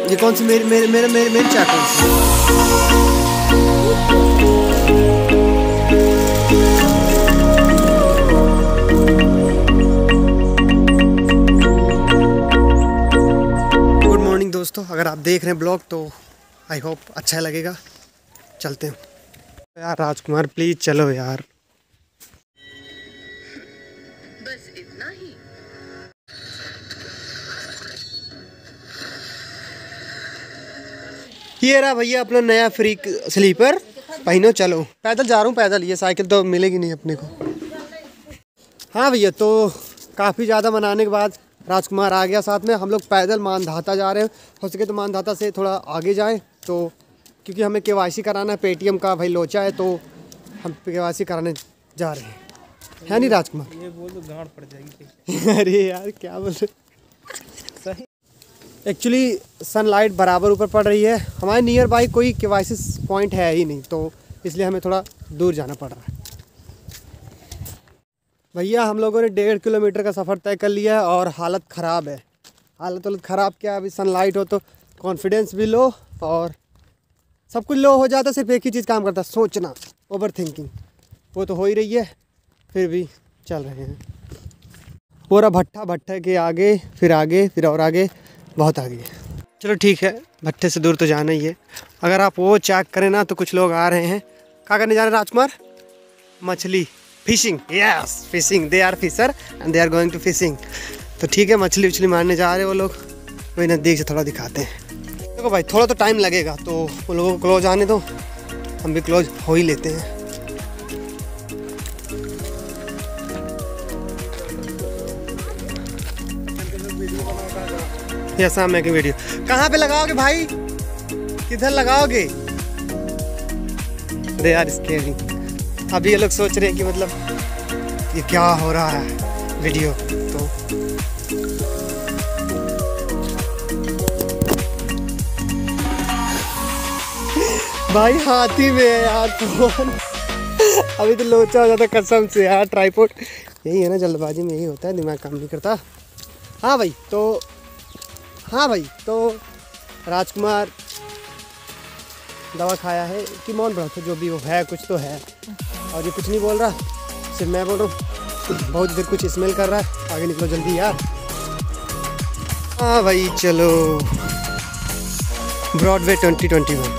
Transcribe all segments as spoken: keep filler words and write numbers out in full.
ये कौन सी मेरी मेरे मेरे मेरे मेरी चाय कौन सी? गुड मॉर्निंग दोस्तों, अगर आप देख रहे हैं ब्लॉग तो आई होप अच्छा लगेगा। चलते हैं यार। राजकुमार प्लीज चलो यार। बस इतना ही। ये रहा भैया अपना नया फ्री स्लीपर, पहनो चलो। पैदल जा रहा हूँ, पैदल, ये साइकिल तो मिलेगी नहीं अपने को। हाँ भैया, तो काफ़ी ज़्यादा मनाने के बाद राजकुमार आ गया साथ में। हम लोग पैदल मानधाता जा रहे हैं। हो सके तो मानधाता से थोड़ा आगे जाएं, तो क्योंकि हमें केवाईसी कराना है। पेटीएम का भाई लोचा है, तो हम केवाईसी कराने जा रहे हैं, है नहीं राजकुमार? ये बोल तो गांड पड़ जाएगी। अरे यार क्या बोल रहे। एक्चुअली सनलाइट बराबर ऊपर पड़ रही है। हमारे नियर बाई कोई केवाईसी पॉइंट है ही नहीं, तो इसलिए हमें थोड़ा दूर जाना पड़ रहा है। भैया हम लोगों ने डेढ़ किलोमीटर का सफ़र तय कर लिया है और हालत ख़राब है। हालत हालत ख़राब क्या, अभी सनलाइट हो तो कॉन्फिडेंस भी लो और सब कुछ लो हो जाता। सिर्फ एक ही चीज़ काम करता, सोचना, ओवर थिंकिंग। वो तो हो ही रही है, फिर भी चल रहे हैं। पूरा भट्ठा भट्टे के आगे, फिर आगे, फिर और आगे, बहुत आगे। चलो ठीक है, भट्टे से दूर तो जाना ही है। अगर आप वो चेक करें ना तो कुछ लोग आ रहे हैं। क्या करने जा रहे हैं राजकुमार? मछली, fishing. Yes, fishing. They are fisher and they are going to fishing. तो ठीक है, मछली उछली मारने जा रहे हैं वो लोग। वही नज़दीक से थोड़ा दिखाते हैं। देखो भाई, थोड़ा तो टाइम लगेगा, तो वो लोगों को क्लोज आने दो, हम भी क्लोज हो ही लेते हैं। ये सामने की वीडियो कहाँ पे लगाओगे भाई? किधर लगाओगे? They are scaring. अभी ये लोग सोच रहे हैं कि मतलब ये क्या हो रहा है वीडियो। तो भाई हाथी में है यार फोन। अभी तो लोचा हो जाता कसम से यार। ट्राइपॉड यही है ना, जल्दबाजी में यही होता है, दिमाग काम नहीं करता। हाँ भाई, तो हाँ भाई तो राजकुमार दवा खाया है कि मौन रहा था, जो भी वो है कुछ तो है। और ये कुछ नहीं बोल रहा, सिर्फ मैं बोल रहा हूँ। बहुत देर कुछ स्मेल कर रहा है। आगे निकलो जल्दी यार। हाँ भाई चलो, Broadway twenty twenty one.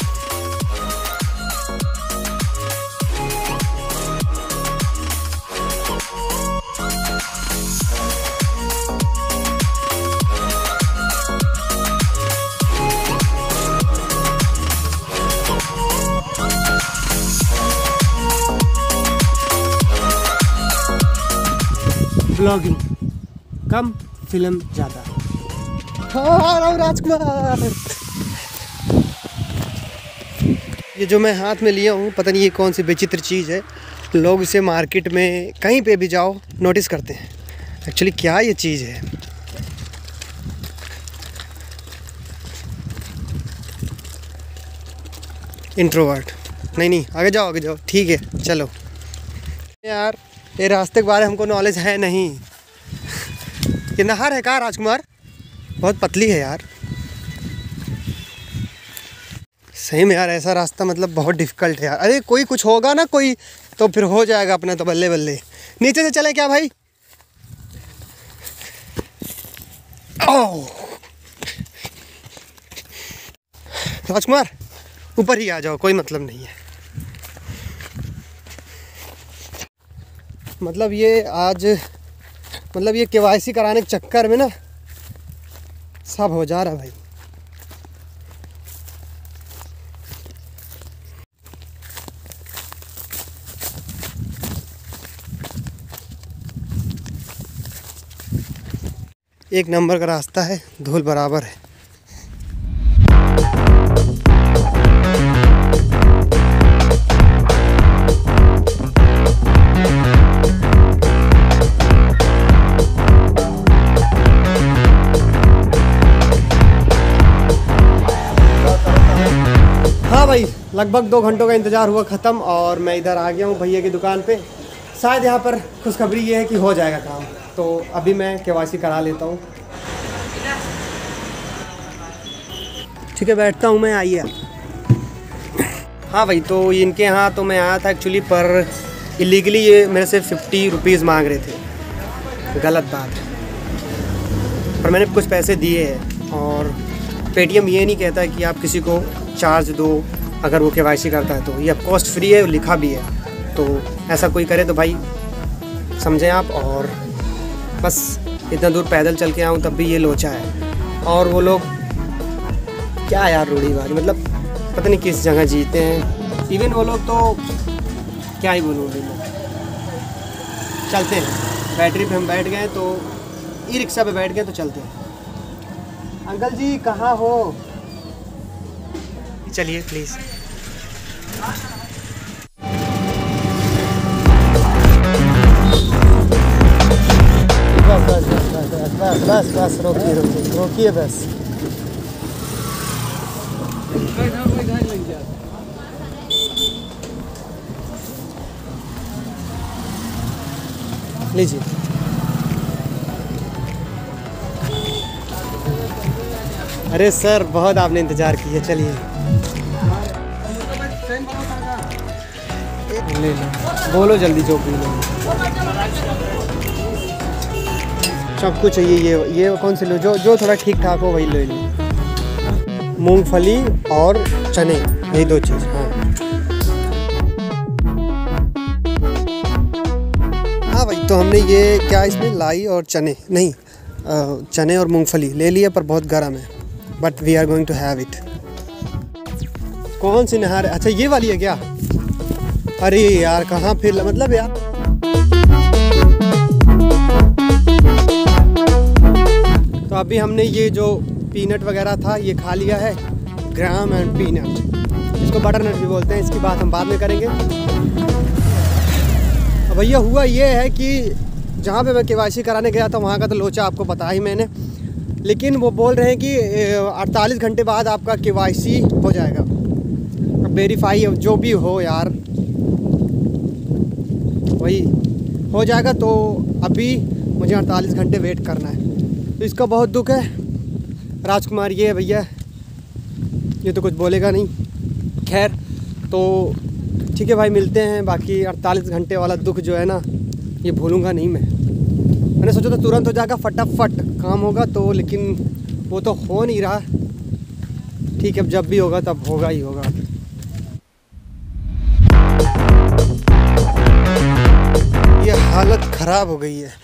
Blogging कम, फिल्म ज़्यादा। हाँ राजकुमार, ये जो मैं हाथ में लिया हूँ, पता नहीं ये कौन सी विचित्र चीज़ है। लोग इसे मार्केट में कहीं पे भी जाओ नोटिस करते हैं। एक्चुअली क्या ये चीज़ है? इंट्रोवर्ट। नहीं नहीं, आगे जाओ आगे जाओ। ठीक है चलो यार, ये रास्ते के बारे में हमको नॉलेज है नहीं। ये नहर है क्या राजकुमार? बहुत पतली है यार। सही में यार, ऐसा रास्ता मतलब बहुत डिफिकल्ट है यार। अरे कोई कुछ होगा ना कोई, तो फिर हो जाएगा अपना तो बल्ले बल्ले। नीचे से चले क्या भाई? ओह राजकुमार, ऊपर ही आ जाओ, कोई मतलब नहीं है। मतलब ये आज मतलब ये केवाईसी कराने के चक्कर में ना सब हो जा रहा है भाई। एक नंबर का रास्ता है, धूल बराबर है। भाई लगभग दो घंटों का इंतज़ार हुआ ख़त्म और मैं इधर आ गया हूँ भैया की दुकान पे। शायद यहाँ पर खुशखबरी ये है कि हो जाएगा काम, तो अभी मैं केवाईसी करा लेता हूँ। ठीक है बैठता हूँ मैं, आइए। हाँ भाई, तो इनके यहाँ तो मैं आया था एक्चुअली, पर इलीगली ये मेरे से फिफ्टी रुपीज़ मांग रहे थे, गलत बात है। पर मैंने कुछ पैसे दिए हैं, और पेटीएम ये नहीं कहता कि आप किसी को चार्ज दो अगर वो केवाईसी करता है, तो ये अब कॉस्ट फ्री है, लिखा भी है। तो ऐसा कोई करे तो भाई समझें आप। और बस इतना दूर पैदल चल के आऊँ तब भी ये लोचा है। और वो लोग क्या यार रूढ़ीवादी, मतलब पता नहीं किस जगह जीते हैं। इवन वो लोग तो क्या ही बोलूँ, चलते हैं। बैटरी पे हम बैठ गए तो ई रिक्शा पे बैठ गए तो चलते हैं। अंकल जी कहाँ हो? चलिए प्लीज़। बस बस बस बस बस बस बस रोकिए रोकिए रोकिए बस। लीजिए। अरे सर बहुत आपने इंतज़ार किया, चलिए ले लो, बोलो जल्दी जो भी लो। सबको चाहिए ये ये कौन से लो, जो जो थोड़ा ठीक ठाक हो वही ले लो। मूंगफली और चने, यही दो चीज़। हाँ हाँ भाई, तो हमने ये क्या इसमें लाई और चने नहीं आ, चने और मूंगफली ले लिया, पर बहुत गर्म है। But we are going to have it. कौन सी नहर है? अच्छा ये वाली है क्या? अरे यार कहाँ फिर, मतलब यार तो अभी हमने ये जो पीनट वगैरह था ये खा लिया है, ग्राम एंड पीनट, इसको बटर नट भी बोलते हैं। इसकी बात हम बाद में करेंगे। अब भैया हुआ ये है कि जहाँ पे मैं केवाईसी कराने गया था वहाँ का तो लोचा आपको बताया ही मैंने, लेकिन वो बोल रहे हैं कि अड़तालीस घंटे बाद आपका केवाईसी हो जाएगा। अब वेरीफाई जो भी हो यार वही हो जाएगा, तो अभी मुझे अड़तालीस घंटे वेट करना है। तो इसका बहुत दुख है। राजकुमार ये है भैया, ये तो कुछ बोलेगा नहीं। खैर तो ठीक है भाई, मिलते हैं। बाकी अड़तालीस घंटे वाला दुख जो है ना, ये भूलूंगा नहीं मैं। मैंने सोचा तो तुरंत हो जाएगा, फटाफट काम होगा तो, लेकिन वो तो हो नहीं रहा। ठीक है, अब जब भी होगा तब होगा ही होगा। ये हालत ख़राब हो गई है,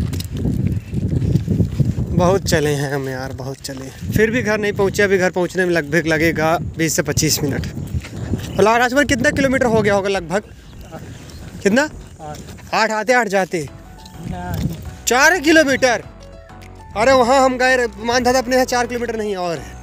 बहुत चले हैं हम यार, बहुत चले, फिर भी घर नहीं पहुँचे। अभी घर पहुँचने में लगभग लगेगा बीस से पच्चीस मिनट। और राजभर कितना किलोमीटर हो गया होगा लगभग? कितना? आठ आते आठ जाते चार किलोमीटर। अरे वहाँ हम गए, मानता था अपने यहाँ चार किलोमीटर नहीं और है।